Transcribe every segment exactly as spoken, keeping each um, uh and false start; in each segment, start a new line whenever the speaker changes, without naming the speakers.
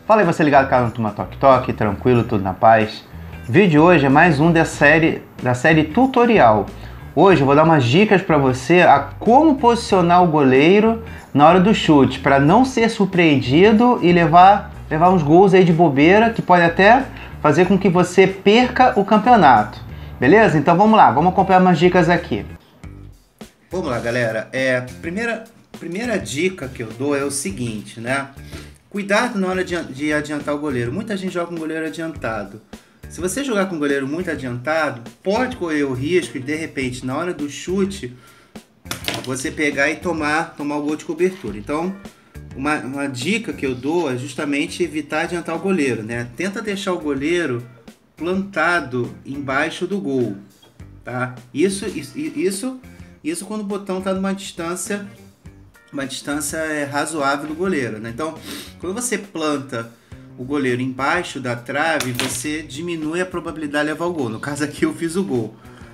Fala aí, você ligado no canal do Turma Toque Toque, tranquilo, tudo na paz? O vídeo de hoje é mais um da série, da série tutorial. Hoje eu vou dar umas dicas para você a como posicionar o goleiro na hora do chute, para não ser surpreendido e levar, levar uns gols aí de bobeira, que pode até fazer com que você perca o campeonato. Beleza? Então vamos lá, vamos acompanhar umas dicas aqui. Vamos lá, galera. É, primeira, primeira dica que eu dou é o seguinte, né? Cuidado na hora de, de adiantar o goleiro. Muita gente joga com o goleiro adiantado. Se você jogar com o goleiro muito adiantado, pode correr o risco de, de repente, na hora do chute, você pegar e tomar, tomar o gol de cobertura. Então, uma, uma dica que eu dou é justamente evitar adiantar o goleiro, né? Tenta deixar o goleiro plantado embaixo do gol, tá? Isso, isso, isso, isso quando o botão está numa distância... uma distância é, razoável do goleiro, né? Então, quando você planta o goleiro embaixo da trave, você diminui a probabilidade de levar o gol. No caso aqui eu fiz o gol,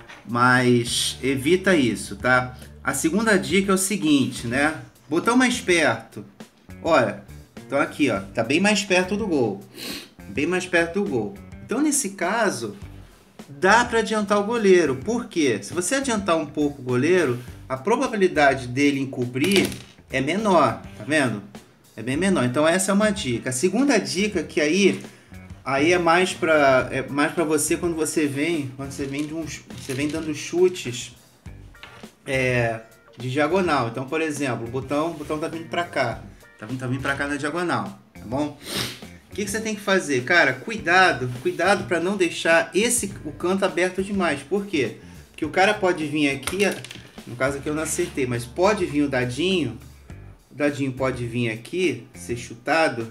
mas evita isso, tá? A segunda dica é o seguinte, né? Botão mais perto. Olha, então aqui, ó, tá bem mais perto do gol, bem mais perto do gol. Então, nesse caso, dá para adiantar o goleiro. Por quê? Se você adiantar um pouco o goleiro, a probabilidade dele encobrir é menor, tá vendo? É bem menor. Então essa é uma dica. A segunda dica que aí aí é mais para é mais para você quando você vem, quando você vem de um, você vem dando chutes é, de diagonal. Então, por exemplo, o botão, o botão tá vindo para cá. Tá vindo, tá vindo para cá na diagonal, tá bom? O que, que você tem que fazer? Cara, cuidado, cuidado para não deixar esse o canto aberto demais. Por quê? Porque o cara pode vir aqui, no caso aqui eu não acertei, mas pode vir o dadinho, o dadinho pode vir aqui, ser chutado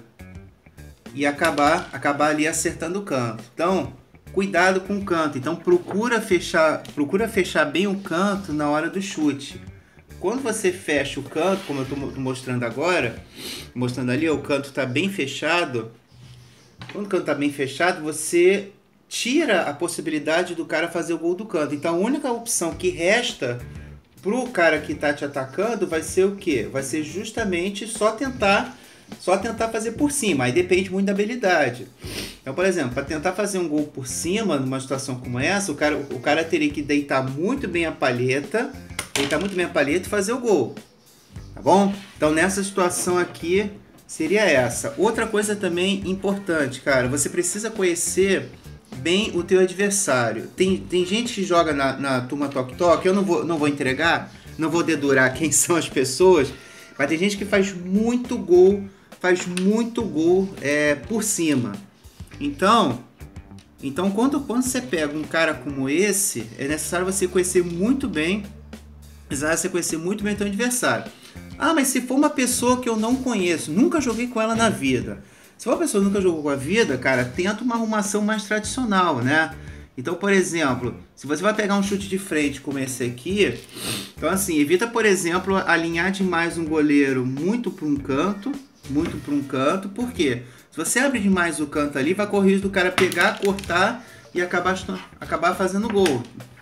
e acabar, acabar ali acertando o canto. Então, cuidado com o canto. Então, procura fechar, procura fechar bem o canto na hora do chute. Quando você fecha o canto, como eu estou mostrando agora, mostrando ali, o canto está bem fechado. Quando o canto está bem fechado, você tira a possibilidade do cara fazer o gol do canto. Então, a única opção que resta pro cara que tá te atacando vai ser o quê? Vai ser justamente só tentar, só tentar fazer por cima. Aí depende muito da habilidade. Então, por exemplo, para tentar fazer um gol por cima numa situação como essa, o cara, o cara teria que deitar muito bem a palheta, deitar muito bem a palheta e fazer o gol. Tá bom? Então, nessa situação aqui seria essa. Outra coisa também importante, cara, você precisa conhecer bem o teu adversário. Tem, tem gente que joga na, na Turma Toque Toque, eu não vou, não vou entregar, não vou dedurar quem são as pessoas, mas tem gente que faz muito gol, faz muito gol é, por cima. Então, então quando, quando você pega um cara como esse, é necessário você conhecer muito bem, necessário você conhecer muito bem o teu adversário. Ah, mas se for uma pessoa que eu não conheço, nunca joguei com ela na vida, se for uma pessoa que nunca jogou com a vida, cara, tenta uma arrumação mais tradicional, né? Então, por exemplo, se você vai pegar um chute de frente como esse aqui, então assim, evita, por exemplo, alinhar demais um goleiro muito para um canto, muito para um canto, por quê? Se você abre demais o canto ali, vai correr o risco do cara pegar, cortar e acabar, acabar fazendo gol.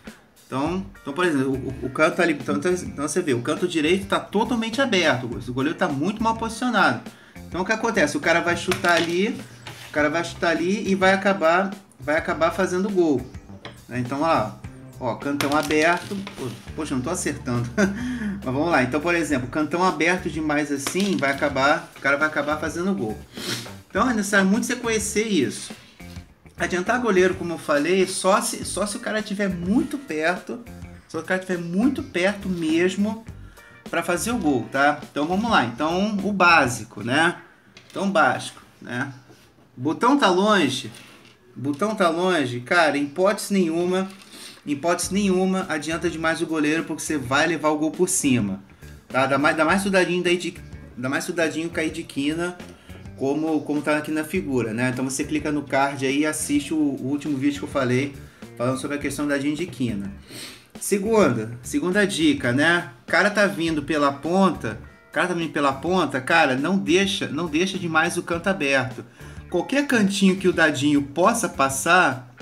Então, então, por exemplo, o, o canto ali, então, então você vê, o canto direito está totalmente aberto, o goleiro está muito mal posicionado. Então o que acontece? O cara vai chutar ali, o cara vai chutar ali e vai acabar, vai acabar fazendo gol. Então, olha lá, ó, cantão aberto, poxa, não tô acertando. Mas vamos lá. Então, por exemplo, cantão aberto demais assim, vai acabar, o cara vai acabar fazendo gol. Então é necessário muito você conhecer isso. Adiantar goleiro, como eu falei, só se, só se o cara estiver muito perto, só se o cara estiver muito perto mesmo para fazer o gol, tá? Então vamos lá. Então o básico, né? Então básico, né? Botão tá longe, botão tá longe, cara, em hipótese nenhuma, em hipótese nenhuma adianta demais o goleiro porque você vai levar o gol por cima, tá? Dá mais, dá mais estudadinho daí de, dá mais estudadinho cair de quina, como como tá aqui na figura, né? Então você clica no card aí e assiste o, o último vídeo que eu falei falando sobre a questão da de quina. Segunda, segunda dica, né? O cara tá vindo pela ponta, o cara tá vindo pela ponta, cara, não deixa, não deixa demais o canto aberto. Qualquer cantinho que o dadinho possa passar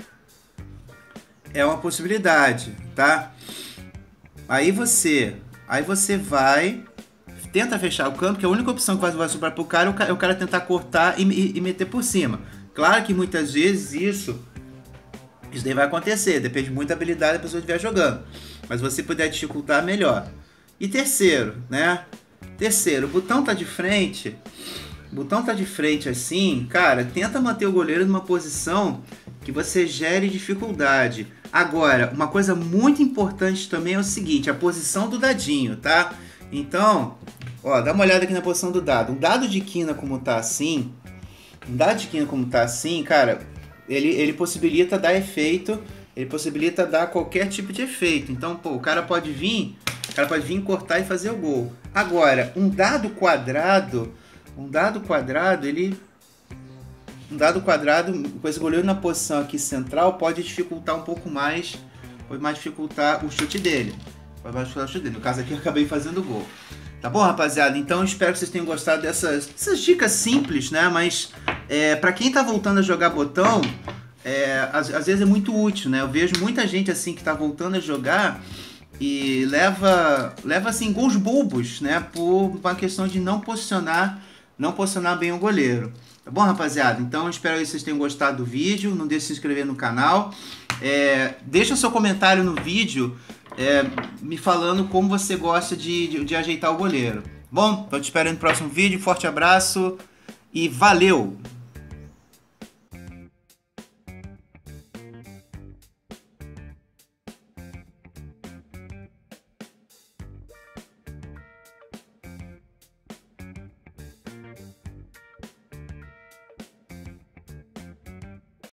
é uma possibilidade, tá? Aí você, aí você vai tenta fechar o campo, que a única opção que vai, vai sobrar pro cara é o cara, é o cara tentar cortar e, e, e meter por cima. Claro que muitas vezes isso, isso daí vai acontecer, depende muito da habilidade da pessoa que estiver jogando. Mas se você puder dificultar, melhor. E terceiro, né? Terceiro, o botão tá de frente, o botão tá de frente assim, cara, tenta manter o goleiro numa posição que você gere dificuldade. Agora, uma coisa muito importante também é o seguinte, a posição do dadinho, tá? Então, ó, dá uma olhada aqui na posição do dado. Um dado de quina como tá assim, um dado de quina como tá assim, cara, ele, ele possibilita dar efeito, ele possibilita dar qualquer tipo de efeito. Então, pô, o cara pode vir, o cara pode vir cortar e fazer o gol. Agora, um dado quadrado, um dado quadrado, ele... Um dado quadrado, com esse goleiro na posição aqui central, pode dificultar um pouco mais, pode mais dificultar o chute dele. Pode mais dificultar o chute dele. No caso aqui, eu acabei fazendo o gol. Tá bom, rapaziada? Então, espero que vocês tenham gostado dessas, dessas dicas simples, né? Mas, é, pra quem tá voltando a jogar botão, é, às, às vezes é muito útil, né? Eu vejo muita gente, assim, que tá voltando a jogar e leva, leva assim, gols bobos, né? Por uma questão de não posicionar, não posicionar bem o goleiro. Tá bom, rapaziada? Então, espero que vocês tenham gostado do vídeo. Não deixe de se inscrever no canal. É, deixa seu comentário no vídeo é, me falando como você gosta de, de, de ajeitar o goleiro. Bom, então te espero no próximo vídeo. Forte abraço e valeu!